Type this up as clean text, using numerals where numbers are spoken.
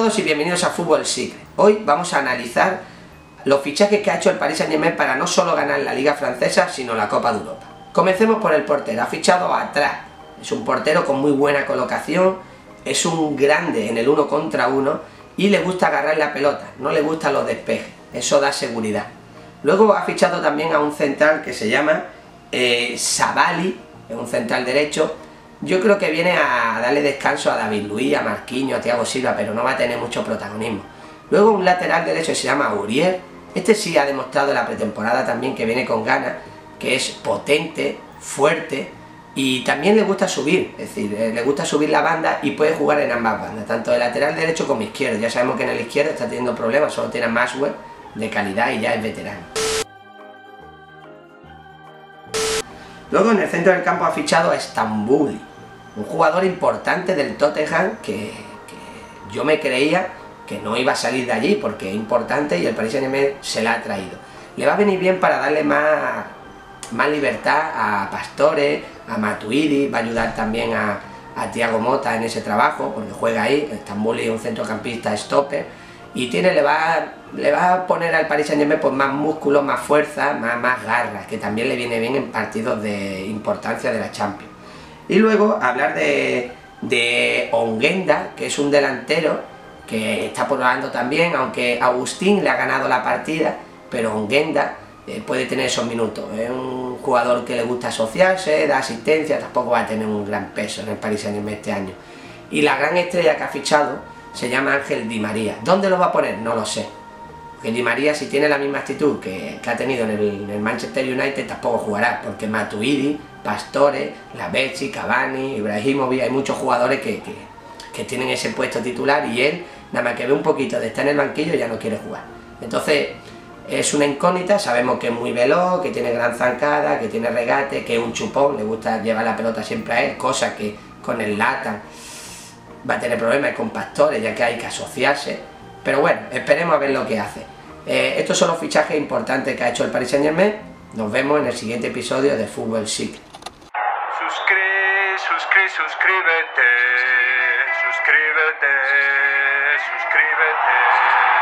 todos y bienvenidos a Fútbol Secret. Hoy vamos a analizar los fichajes que ha hecho el Paris Saint-Germain para no solo ganar la Liga Francesa, sino la Copa de Europa. Comencemos por el portero. Ha fichado a Atrás. Es un portero con muy buena colocación, es un grande en el 1 contra 1 y le gusta agarrar la pelota, no le gustan los despejes, eso da seguridad. Luego ha fichado también a un central que se llama Sabali, es un central derecho. Yo creo que viene a darle descanso a David Luiz, a Marquinhos, a Thiago Silva, pero no va a tener mucho protagonismo. Luego un lateral derecho que se llama Aurier. Este sí ha demostrado en la pretemporada también que viene con ganas, que es potente, fuerte y también le gusta subir, es decir, le gusta subir la banda y puede jugar en ambas bandas, tanto de lateral derecho como izquierdo. Ya sabemos que en el izquierdo está teniendo problemas, solo tiene a Maxwell de calidad y ya es veterano. Luego en el centro del campo ha fichado a Stambouli, un jugador importante del Tottenham que yo me creía que no iba a salir de allí porque es importante y el Paris Saint-Germain se la ha traído. Le va a venir bien para darle más libertad a Pastore, a Matuidi, va a ayudar también a Thiago Motta en ese trabajo porque juega ahí. Stambouli es un centrocampista stopper y le va a poner al Paris Saint-Germain pues más músculo, más fuerza, más garras, que también le viene bien en partidos de importancia de la Champions. Y luego hablar de Ongenda, que es un delantero que está probando también, aunque Agustín le ha ganado la partida, pero Ongenda puede tener esos minutos. Es un jugador que le gusta asociarse, da asistencia, tampoco va a tener un gran peso en el Paris Saint-Germain este año. Y la gran estrella que ha fichado se llama Ángel Di María. ¿Dónde lo va a poner? No lo sé. Porque Di María, si tiene la misma actitud que ha tenido en el Manchester United, tampoco jugará, porque Matuidi, Pastore, Lavezzi, Cavani, Ibrahimovic, hay muchos jugadores que tienen ese puesto titular y él, nada más que ve un poquito de estar en el banquillo, ya no quiere jugar. Entonces, es una incógnita. Sabemos que es muy veloz, que tiene gran zancada, que tiene regate, que es un chupón, le gusta llevar la pelota siempre a él, cosa que con el Latan va a tener problemas con Pastore, ya que hay que asociarse. Pero bueno, esperemos a ver lo que hace. Estos son los fichajes importantes que ha hecho el Paris Saint-Germain. Nos vemos en el siguiente episodio de Fútbol Secret. Suscríbete.